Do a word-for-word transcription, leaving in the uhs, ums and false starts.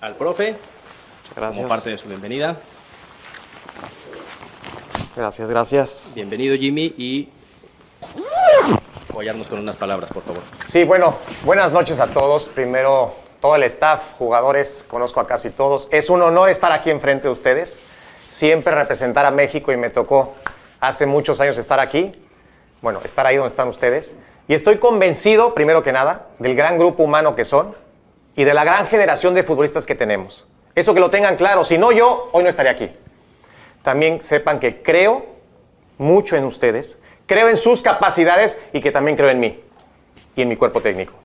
al profe. Gracias. Como parte de su bienvenida. Gracias, gracias. Bienvenido, Jimmy, y apoyarnos con unas palabras, por favor. Sí, bueno, buenas noches a todos. Primero, todo el staff, jugadores, conozco a casi todos. Es un honor estar aquí enfrente de ustedes. Siempre representar a México y me tocó hace muchos años estar aquí. Bueno, estar ahí donde están ustedes. Y estoy convencido, primero que nada, del gran grupo humano que son y de la gran generación de futbolistas que tenemos. Eso que lo tengan claro. Si no, yo hoy no estaría aquí. También sepan que creo mucho en ustedes, creo en sus capacidades y que también creo en mí y en mi cuerpo técnico.